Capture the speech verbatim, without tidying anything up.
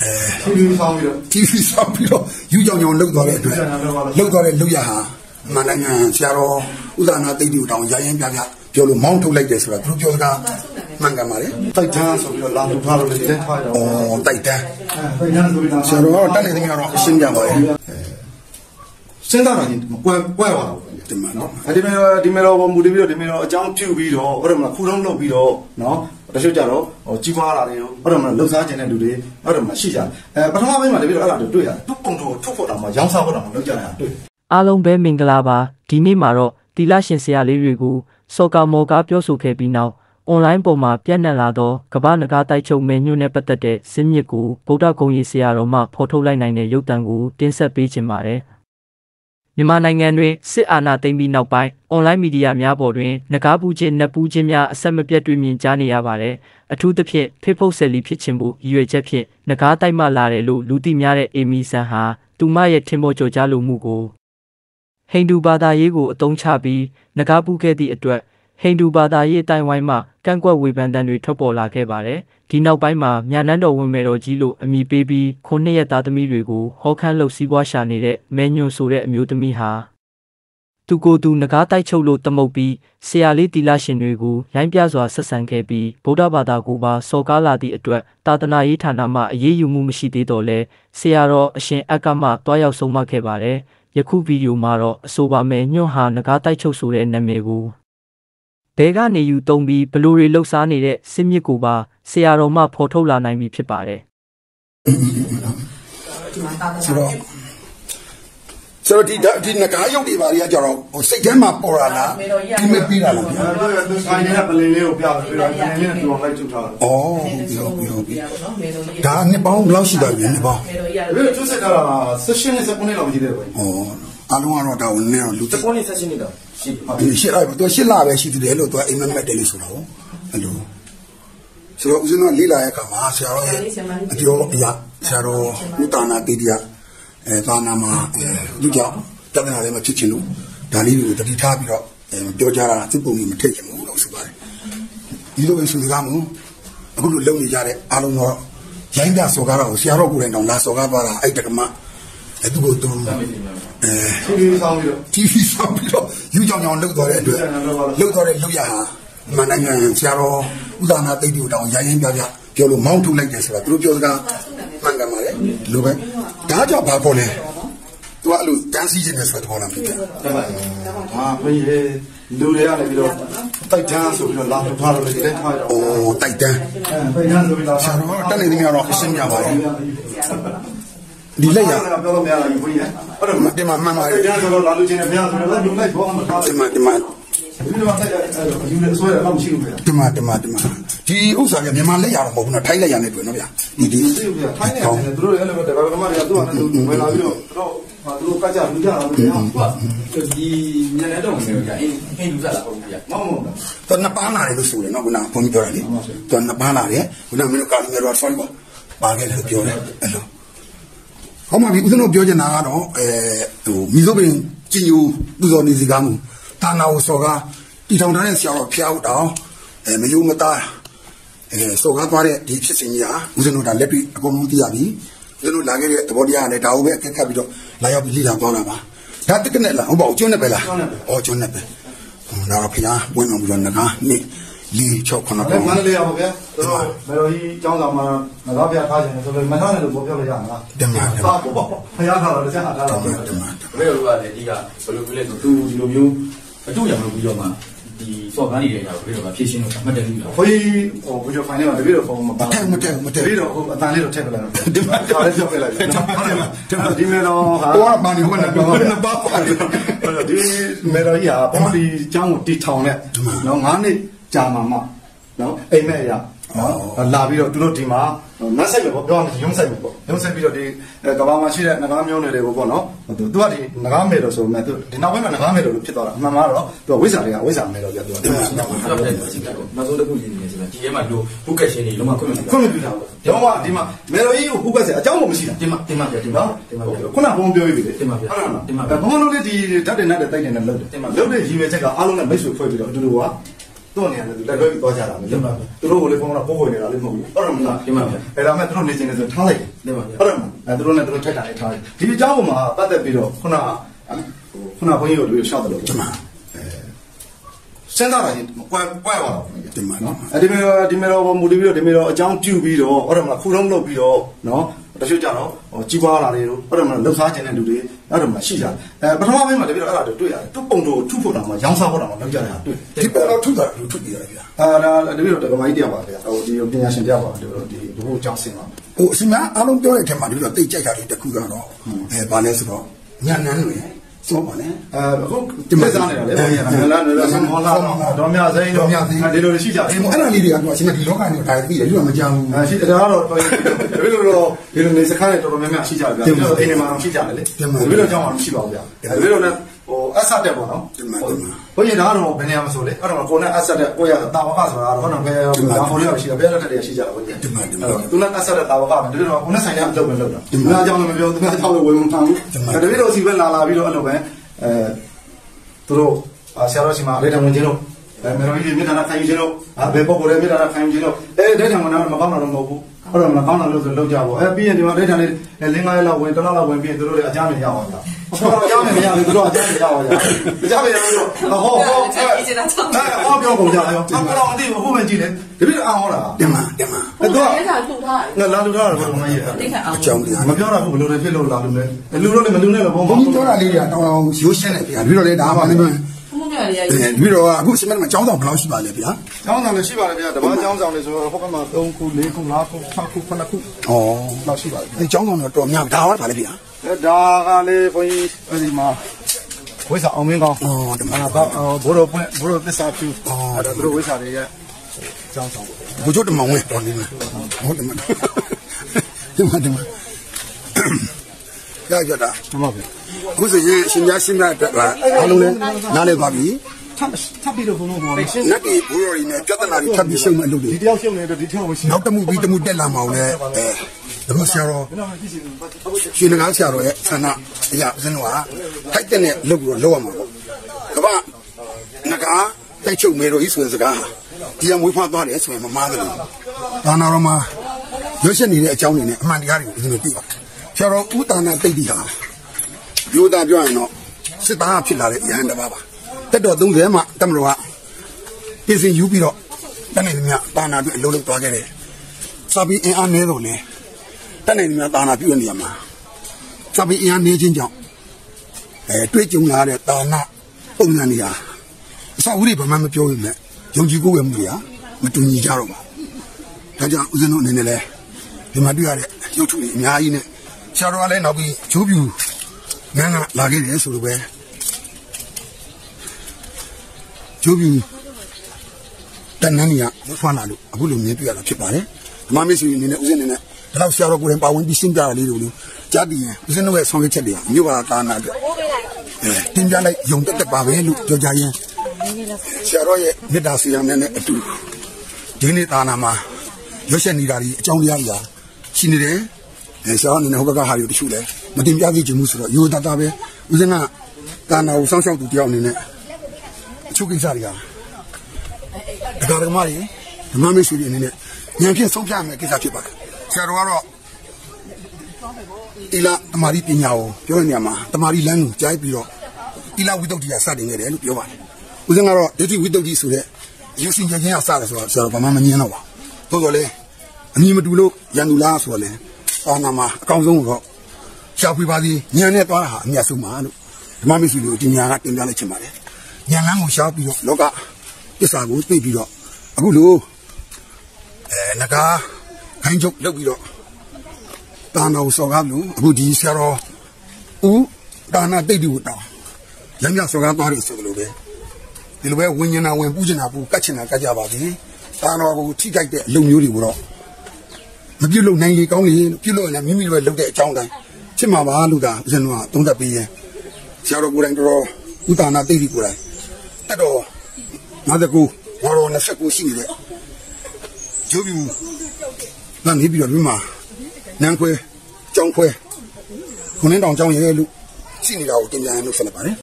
တီဗီဆောင်ပြီးတော့တီဗီဆောင်ပြီးတော့ယူကြောင်ကြောင်လှုပ်သွားတဲ့အတွက်လှုပ်သွားတဲ့လှုပ်ရဟာမန္တနိုင်ငံဆရာတော်ဥဒနာသိတိတောင်ရရင်ပြပြပြောလို့မောင်းထုတ်လိုက်တယ်ဆိုတာသူတို့ပြောစကားမှန်ကန်ပါလေတိုက်တန်းဆိုပြီးတော့လာလို့ထားလို့လည်းတင်းထားကြတော့ဩတိုက်တန်းတိုက်တန်းဆိုပြီးတော့ဆရာတော်တက်နေတယ်ကတော့အရှင်းပြပါလေစဉ်းစားတာကြီးကွဲကွဲသွားတာဒီမှာနော်ဒီမေဒီမေတော့မူတည်ပြီးတော့ဒီမေတော့အကြောင်းပြုပြီးတော့ဟုတ်တယ်မလားခုလုံးလုပ်ပြီးတော့နော်တချို့ကြတော့ဟိုကြီးပွားလာတယ်ဟုတ်တယ်မလားလှုပ်ရှားခြင်းတဲ့လူတွေဟုတ်တယ်မလားရှိကြတယ်အဲပထမပိုင်းမှာတပည့်တော့အဲ့ဒါတွေ့ရတယ်သူ့ပုံထုတ်ထုတ်ဖို့တော့မှရောင်းစားဖို့တော့မလုပ်ကြတာတွေ့အားလုံးပဲမင်္ဂလာပါဒီနေ့မှာတော့တီလာရှင်ဆရာလေးတွေကိုစော်ကာမော်ကာပြောဆိုခဲ့ပြီးနောက်အွန်လိုင်းပေါ်မှာပြန့်နှံ့လာသောကမ္ဘာနဂါတိုက်ချုပ်မယ်ညွန့်နဲ့ပတ်သက်တဲ့ဇင်းမြစ်ကိုဗုဒ္ဓဂုံကြီးဆရာတော်မှဖော်ထုတ်လိုက်နိုင်တဲ့ရုပ်သံကိုတင်ဆက်ပေးခြင်းပါတယ်မြန်မာနိုင်ငံတွင်စစ်အာဏာသိမ်းပြီးနောက်ပိုင်းအွန်လိုင်းမီဒီယာများပေါ်တွင်နဂါပူးခြင်းနက်ပူးခြင်းများအဆက်မပြတ်တွေ့မြင်ကြားနေရပါတယ်အထူးသဖြင့် Facebook ဆယ်လီဖြစ်ခြင်းကိုရည်ရွယ်ချက်ဖြင့်နဂါတိုက်မှလာတယ်လို့လူသိများတဲ့အေမီဆန်ဟာသူမရဲ့ထင်ပေါ်ကျော်ကြားလိုမှုကိုဟိန္ဒူဘာသာရေးကိုအသုံးချပြီးနဂါပူးခဲ့သည့်အတွက်ဟိန္ဒူဘာသာရေးအတိုင်းဝိုင်းမှကန့်ကွက်ဝေဖန်တံတွေထွက်ပေါ်လာခဲ့ပါတယ်ဒီနောက်ပိုင်းမှာမြနန်းတော်ဝင်မယ်တော်ကြီးလို့အမည်ပေးပြီးခုနှစ်ရက်သားသမီးတွေကိုဟောခန်းလှုပ်စီးပွားရှာနေတဲ့မဲညွန့်ဆိုတဲ့အမျိုးသမီးဟာသူကိုယ်သူနဂါတိုက်ချုပ်လို့တမုတ်ပြီးဆရာလေးတီလာရှင်တွေကိုရိုင်းပြစွာဆက်ဆံခဲ့ပြီးဗုဒ္ဓဘာသာကိုပါစော်ကားလာသည့်အတွက်သာသနာရေးဌာနမှအရေးယူမှုမရှိသေးတော့လဲဆရာတော်အရှင်အက္ကမတွားရောက်ဆုံးမခဲ့ပါတယ်ယခုဗီဒီယိုမှာတော့အဆိုပါမဲညွန့်ဟာနဂါတိုက်ချုပ်ဆိုတဲ့နာမည်ကိုဘဲကနေယူသုံးပြီးဘလူတွေလှုပ်ရှားနေတဲ့စစ်မြစ်ကိုပါဆရာတော်မှဖော်ထုတ်လာနိုင်ပြီဖြစ်ပါတယ်ဆိုတော့ဆိုတော့ဒီဒီနဂါရုပ်တွေပါတွေကကြတော့ဟိုစိတ်ထဲမှာပေါ်လာလားဒီမပြီးတာလားဗျာသူဆိုင်နေတဲ့ပလင်လေးကိုပြပြီးတော့ပလင်လေးနဲ့တူအောင်လိုက်ချုပ်ထားတာဩဟုတ်ပြီဟုတ်ပြီဒါနှစ်ပေါင်းဘယ်လောက်ရှိပါလဲနှစ်ပေါင်းဘယ်လိုချုပ်ဆက်တာဆယ်ရှင်းနဲ့ဆယ်ခုနှစ်လောက်ရှိတယ်ကွာဩအားလုံးကတော့ဒါဝင်နေတော့လူဆယ်ခုနှစ်ဆယ်ရှင်းနေတော့ရှိပါဘူးရှိလိုက်သူရှစ်လပဲရှိသေးတယ်လို့သူအိမ်မက်မက်တယ်လို့ဆိုတာဟုတ်အဲ့လိုဆိုတော့ဦးဇင်းကလေးလာရဲ့အခါမှာဆရာတော်ရဲ့အပြောအရာဆရာတော်ဥတ္တနာတိတိယအဲသာနာမှာလူကြောင့်တက္ကနာလည်းမဖြစ်ချင်လို့ဒါလေးကိုတတိထားပြီးတော့ပြောကြတာသူ့ပုံကြီးမထိတ်ချင်ဘူးလို့ဆိုပါတယ်ဒီလိုပဲဆိုကြမှာအခုလိုလုံနေကြတဲ့အားလုံးတော့ရိုင်းပြစော်ကားတော့ဆရာတော်ကိုယ်တိုင်တောင်လာစော်ကားသွားတာအဲ့တက္ကမအဲ့သူ့ကိုသူအဲတီဗီဆောင်ပြီးတော့တီဗီဆောင်ပြီးတော့ယူကြောင်ကြောင်လှုပ်သွားတဲ့အတွက်လှုပ်သွားတဲ့လှုပ်ရဟာမန္တနိုင်ငံဆရာတော်ဥဒနာသိတိတောင်ရရင်ပြပြပြောလို့မောင်းထုတ်လိုက်တယ်ဆိုတာသူတို့ပြောစကားမှန်ကန်ပါလေဒီလိုပဲဒါကြောင့်ဘာပေါ်လဲသူကအဲ့လိုတန်းစီခြင်းနဲ့ဆိုတော့လာပြီတဲ့ဟာဘယ်ရဲ့လူတွေရတယ်ပြီးတော့တိုက်တန်းဆိုပြီးတော့လာထားလို့လည်းတင်းထားကြတော့ဩတိုက်တန်းတိုက်တန်းဆိုပြီးတော့ဆရာတော်တက်နေတယ်ကတော့အရှင်းပြပါလေဒီလက်ရပြောလို့မရဘူးဘုရားဟုတ်တယ်ဒီမှာမှန်ပါတယ်တရားဆိုတော့လာလို့ချင်းနဲ့ဘုရားဆိုတော့လူလိုက်ဘောမှာဒီမှာဒီမှာဒီလိုမှတက်တယ်ယူနေဆိုရတော့မရှိဘူးဗျာဒီမှာဒီမှာဒီမှာဒီဥစ္စာကမြန်မာလက်ရတော့မဟုတ်ဘူးနော်ထိုင်းလက်ရနဲ့တွေ့နော်ဗျာဒီဒီထိုင်းလက်ရနဲ့သူတို့လည်းအဲ့လိုပဲတဘာကမတွေကသူ့အနေနဲ့ဝင်လာပြီးတော့တော့ဟာသူတို့ကကြလူကြတာဗျာဟုတ်ဒီညနေတော့ဝင်ကြအင်းဟင်းလူကြတာဟုတ်ဗျာမဟုတ်ဘူးတော့နှစ်ပန်းလာတယ်လို့ဆိုတယ်နော်ခုနကဘုန်းကြီးပြောတာလေတော့နှစ်ပန်းလာတယ်ခုနကမင်းတို့ကာလီမျိုးတော့ဆောင်းပါပါခဲ့တယ်ပြောတယ်အဲ့လိုဟောမှာဒီဦးဇင်းတို့ပြောချင်တာကတော့အဲဟိုမိစိုးပင်ကြည်ညိုပူဇော်နေစီကားမှုတာနာကိုစော်ကားတီထောင်ထားတဲ့ဆရာတော်ဖျားဦးတောင်အဲမယုံမသားအဲစော်ကားသွားတဲ့ဒီဖြစ်စဉ်ကြီးဟာဦးဇင်းတို့ဒါလက်တွေ့အကုန်လုံးသိရပြီဦးဇင်းတို့လာခဲ့တဲ့သဘောတရားနဲ့ဒါကိုပဲအခက်ခတ်ပြီးတော့လာရောက်ပြီးလေ့လာသွားတာပါဒါတက်ကနဲ့လားဟုတ်ပါဘူးကျွန်းနဲ့ပဲလားဩကျွန်းနဲ့ပဲဒါတော့ဖျားဝင်းအောင်ပြီးတော့ငကားနှစ်လေးချောက်ခဏတော့မန္တလေးရပါဗျာသူတို့မေတော်ကြီးကျောင်းဆောင်မှာငကားပြထားခြင်းဆိုလို့မထားနဲ့လို့ပြောပြလို့ရမှာလားတမန်ပါပေါ့ဖျားထားတော့တစ်ချက်အားထားတော့တမန်တမန်ဘယ်လိုကလဲဒီကဘယ်လိုပြောလဲသူဒီလိုမျိုးအတူရမှာပြီးတော့မှဒီစော်ကားနေတဲ့ຢာကိုဘယ်လိုကဖြည့်ရှင်းလို့မှတ်တယ်လို့ခေါ်ဟိုဘုရားဖိုင်ထဲမှာတပည့်တော်ဖုန်းမပါဘူးမတက်မတက်တပည့်တော်ဟိုအတန်လေးတော့ထည့်ပြလိုက်တော့ဒီမှာခါလေးပြောပြလိုက်တယ်ဒီမေတော်ဟာတော့ပါနေဝင်တော့နှစ်ပါးပါတယ်ဒီမေတော်ကြီးဟာပေါ်ဒီကျောင်းကိုတီထောင်နဲ့နော်ငါးနှစ်ကြာမှာမှနော်အိမ်မက်ရနော်လာပြီးတော့သူတို့ဒီမှာမတ်ဆိုင်ပဲပေါ့ပြောရရင်ရုံးဆိုင်ပဲပေါ့ရုံးဆိုင်ပြီးတော့ဒီကဘာမှာရှိတဲ့ငကားမျိုးနယ်တွေကိုပေါ့နော်သူသူကဒီငကားမယ်လို့ဆိုမဲ့သူဒီနောက်ပိုင်းမှာငကားမယ်လို့ဖြစ်သွားတာအမှန်မှာတော့သူကဝိဇ္ဇာတွေကဝိဇ္ဇာမယ်လို့ပြသူကနောက်ဆုံးတစ်ခုရင်းနေဆိုတာဒီထဲမှာလို့ဘုကက်ရှင်တွေလုံးဝခွင့်မပြုခွင့်မပြုတာပေါ့တော့ကဒီမှာမယ်တော်ကြီးကိုဘုကက်ဆက်အကြောင်းမရှိတာဒီမှာဒီမှာပြဒီမှာဒီမှာခုနကဘုံပြောရပြီလေဒီမှာပြဟုတ်လားဒီမှာဘုံလုံးလေးဒီဓာတ်တွေနဲ့တိုက်တွေနဲ့လှုပ်တယ်ဒီမှာလှုပ်တဲ့ရည်ရွယ်ချက်ကအားလုံးနဲ့မိတ်ဆွေဖွဲ့ပြီးတော့အတူတူကတော့နေရတယ်သူလက်လွဲပြီးသွားကြတာမဟုတ်လားသူတို့ကလည်းဖုန်းကပို့ဝင်နေတာလည်းမဟုတ်ဘူးဟုတ်တယ်မလားဒီမှာအဲ့ဒါမဲ့သူတို့နေချင်းနေဆိုထားလိုက်တယ်ဟုတ်တယ်မလားအဲ့သူတို့နဲ့သူတို့ထက်တာလေးထားလိုက်ဒီအကြောင်းပေါ်မှာပတ်သက်ပြီးတော့ခုနခုနဘုန်းကြီးတို့ရှောက်တယ်လို့ဒီမှာစဉ်းစားတာကြီးကွဲကွဲသွားတော့ဒီမှာနော်အဲဒီမေဒီမေတော့မူတည်ပြီးတော့ဒီမေတော့အကြောင်းပြုပြီးတော့ဟုတ်တယ်မလားခုလုံးလုပ်ပြီးတော့နော်တချို့ကြတော့ကြီးပွားလာတယ်လို့ဟုတ်တယ်မလားလှုပ်ရှားခြင်းတဲ့လူတွေအဲ့ဒါမှရှိကြတယ်အဲပထမပိုင်းမှာတပြည့်တော့အဲ့ဒါတွေတွေ့ရတယ်သူ့ပုံတို့ထုဖို့တောင်မှရောင်းစားဖို့တောင်မှလုပ်ကြတယ်တွေ့ဒီပေါ်တော့ထုတာလူထုပြီးရတယ်ဗျာအာဒါတပြည့်တော့ဒကမိုင်းတရားပါဗျာဟိုဒီပညာရှင်တရားပါဒီလိုဒီဘုရားကျောင်းစင်ပါဟိုအစမအားလုံးပြောတဲ့အထက်မှာဒီလိုတိတ်ကြိုက်တာတွေတခုကတော့အဲဘာလဲဆိုတော့ညံနန်းတွေဆိုပါနဲ့အဲအခုဒီမဲ့စားနေတာလေဘုရားကလာလာဆမ်ဟောလာတော့မြစိန်တော့ဒီလိုရှိကြတယ်အဲ့အဲ့ဒါလေးတွေကတော့အရှင်ဒီလောကနေဒါသိတယ်လူကမကြောက်ဘူးအဲရှိတယ်ဒါကတော့ဒီလိုတော့ဒီလိုနေစခန်းတွေတော်တော်များများရှိကြတယ်ဗျာဒီလိုအိမ်ထဲမှာရှိကြတယ်လေဒီလိုကြောင်းအောင်ရှိပါဘူးဗျာဒီလိုနဲ့ဟိုအဆက်တက်ပေါ့နော်ဘုရားဒါကတော့ဘယ်နေရာမှာဆိုလေအဲ့တော့ကိုနဲ့အဆက်တက်ကိုရတာဝကဆိုတာတော့တော့ဘယ်ဒါဟိုလေးရှိတယ်ဘယ်လက်ထက်တွေရှိကြတယ်ဘုရားဒီမှာဒီမှာသူနဲ့အဆက်တက်တာဝကပဲဒီလိုတော့ကိုနဲ့ဆိုင်ရအလုပ်ပဲလုပ်တာဒီမှာအကြောင်းလည်းမပြောသူကအကြောင်းလည်းဝယ်မထားဘူးဒါတပည့်တော်စီပဲလာလာပြီးတော့အဲ့လိုပဲအဲသူတို့ဆရာတော်ရှင်မအလေးတော်ဝင်ခြင်းလို့အဲမေတော်ကြီးမြေတားခိုင်းခြင်းလို့အဲဘယ်ပုဂ္ဂိုလ်လဲမြေတားခိုင်းခြင်းလို့အဲဒိဋ္ဌံကလည်းမကောင်းတာတော့မဟုတ်ဘူးဟုတ်တယ်မကောင်းတာလို့ဆိုလောက်ကြပါအဲပြီးရင်ဒီမှာဒိဋ္ဌံလေးလင်းကားလောက်ဝင်တလောက်လောက်ဝင်ပြီးသူတို့လည်းအကြမ်းမရအောင်ကြာအကြမ်းမရဘူးသူတို့အကြမ်းမရအောင်ကြာအကြမ်းမရဘူးဟောဟောဟောဟောပြောကုန်ကြရောအကောင်အတိဘုမကြည့်လေဒီပြအောင်ဟောတာတင်မှာတင်မှာအဲ့တော့အဲ့ဒါထုတ်ထားတယ်လာလူထားတယ်ဘုမကြီးအကြောင်းမပြောတာဘူးဘယ်လိုလဲဖြစ်လို့လာလူလဲလူတော့လည်းမလူနဲ့လည်းဘုံဘုံကြီးပြောတာလေးတွေကတောင်းအောင်ရိုးရှင်းတယ်ဗျာပြီးတော့လေဒါမှလည်းပြီးတော့အခုစမတ်မှာကျောင်းဆောင်ဘယ်လောက်ရှိပါလဲဗျာကျောင်းဆောင်လည်းရှိပါလေဗျာတပတ်ကျောင်းဆောင်လည်းဆိုတော့ဟိုဘက်မှာသုံးခုလေးခုငါးခု၆ခု၇ခုဩလောက်ရှိပါလေဒီကျောင်းဆောင်တော့တော်များဒါဟုတ်ပါလေဗျာအဲဒါကလေဘုန်းကြီးအဲဒီမှာဝိစာအောင်မင်းကောင်းဩဒီမှာဘိုးတော်ပွင့်ဘိုးတော်သစ္စာဖြူဩဒါသူတို့ဝိစာတွေရဲ့ကျောင်းဆောင်ဘုချုပ်တမောင်ဝင်တော်နေမှာဟုတ်တယ်မဒီမှာဒီမှာရကြတာမှန်ပါဗျာအခုဆိုရင်ရှင်များရှင်းပြတက်လာအားလုံးလည်းနားလည်ပါပြီထပ်ထပ်ပြီးတော့ဘုံဘုံပေါ်တယ်နတ်ဒီဘူရိုရီနဲ့ပြဿနာတွေထပ်ပြီးရှုံမဲ့အလုပ်တွေဒီတယောက်ရှုံနေတော့ဒီတယောက်ပဲရှုံနောက်တမှုပြီးတမှုတက်လာမှာလဲအဲဒါမှဆရာတော်ရှင်ငါဆရာတော်ရဲ့ဆန္ဒအရာဦးဇင်းတို့ကထိုက်တဲ့လုပ်ပြီးတော့လုပ်ရမှာပေါ့ကမ္ဘာငကားတိုက်ချုပ်မေတော်ကြီးဆိုတဲ့စကားဒီကမွေးဖွားသွားတယ်ဆိုရင်မမားတယ်ဒါနာတော်မှာရွှေ့နေတဲ့အကြောင်းတွေနဲ့အမှန်တရားတွေကိုဦးဇင်းတို့သိပါဆရာတော်ဥတာနာတိတ်တိဟာပြောတာပြောရင်တော့စစ်သားဖြစ်လာတဲ့အရဟံတစ်ပါးပါတက်တော်သုံးဆယ်မှာတမတော်ကပြင်ဆင်ယူပြီးတော့တနေ့မြတာနာပြုအလုံးလုံးသွားခဲ့တယ်စာပေအင်အားနည်းတော့လေတနေ့မြတာနာပြုတဲ့နေရာမှာစာပေအင်အားနည်းခြင်းကြောင့်အဲတွေ့ကြုံလာတဲ့တာနာပုံစံတွေဟာအစအဦးတွေဘာမှမပြောဘူးလေယုံကြည်ကိုယ်ဝယ်မှုတွေဟာမတူညီကြတော့ပါဒါကြောင့်ဦးဇင်းတို့အနေနဲ့လည်းဒီမှာတွေ့ရတဲ့ရုပ်ထုတွေအများကြီးနဲ့ဆရာတော်ကလည်းနောက်ပြီးဂျိုးပြူငန်းကလာခဲ့တယ်ဆိုလိုပဲဂျိုးပြူတန်နန်းကြီးကမဖွာလာလို့အခုလိုမြင်တွေ့ရတာဖြစ်ပါတယ်ဓမ္မမစ္စည်းအနေနဲ့ဦးဇင်းအနေနဲ့ဒီလောက်ဆရာတော်ကိုယ်တိုင်ပါဝင်ပြီးရှင်းပြတာလေးတွေကိုကြားပြီးရင်ဦးဇင်းတို့ရဲ့ဆောင်ရွက်ချက်တွေကမြို့ပါတာနာအတွက်အဲတင်ပြလိုက်ယုံတက်တက်ပါပဲလို့ပြောကြရင်ဆရာတော်ရဲ့မေတ္တာစီရံနဲ့အတူဒီနေ့တာနာမှာရွှေ့နေတာဒီအကြောင်းတရားတွေရှိနေတယ်အဲဆရာအနေနဲ့ဟိုဘက်ကဟာတွေတချို့လဲမတင်ပြသေးချင်ဘူးဆိုတော့ရိုးသားသားပဲဦးဇင်းကတာနာကိုစောင့်ရှောက်သူတယောက်အနေနဲ့အချို့ကိစ္စတွေကဒကာဒကမတွေဓမ္မမစ္စည်းတွေအနေနဲ့ဉာဏ်ဖြင့်ဆုံးဖြတ်မယ်ကိစ္စဖြစ်ပါတယ်ဆရာတော်ကတော့တိလတမာရီပညာကိုပြောတဲ့နေရာမှာတမာရီလမ်းကိုကြားပြီးတော့တိလဝိတ္တုတိယစတင်ခဲ့တယ်လို့ပြောပါတယ်ဦးဇင်းကတော့ဒိဋ္ဌိဝိတ္တုတိဆိုတဲ့ယူစင်ခြင်းရစတယ်ဆိုတော့ဆရာတော်ဘာမှမငြင်းတော့ပါဘူးသို့တော်လည်းအမြင်မတူလို့ရန်သူလားဆိုတော့လေအာနာမှာအကောင်းဆုံးတော့ရှာဖွေပါသည်ဉာဏ်နဲ့သွားတာဟာအမြတ်ဆုံးပါလို့ဓမ္မမစ္စည်းကိုဒီညာကတင်ပြလိုက်ချင်ပါတယ်ဉာဏ်လမ်းကိုရှာပြီးတော့လောကပစ္စာကိုသိပြီးတော့အခုလိုအဲနဂါခိုင်းချုပ်လုပ်ပြီးတော့တာနာကိုစော်ကားလို့အခုဒီဆရာတော်ဦးတာနာတိတ်တူတောင်းရမ်းမြစော်ကားသွားတယ်ဆိုလို့ပဲဒီလိုပဲဝิญဉာဏဝင်ပူးကျင်တာပူကတ်ချင်တာကတ်ကြပါသည်တာနာကိုထိကြိုက်တဲ့အလုပ်မျိုးတွေကိုတော့မပြုတ်လို့နိုင်လေကောင်းလေပြုတ်လို့လည်းမိမိတို့လုပ်တဲ့အကြောင်းတိုင်းဖြစ်မှာပါလို့သာဦးဇင်းတို့ကသုံးသပ်ပေးရင်ဆရာတော်ကိုယ်တိုင်တော်ဥတာနာတိတ်ဒီကိုယ်တိုင်တက်တော်ငါးကူဝါတော်နှစ်ဆက်ကူရှိနေတဲ့ဂျိုးပြူကနေပြီးတော့ဒီမှာနန်းခွဲကြောင်းခွဲခုနှင်းတောင်ကြောင်းရဲလို့ရှိနေတာကိုတင်ပြရလို့ဆက်လက်ပါတယ်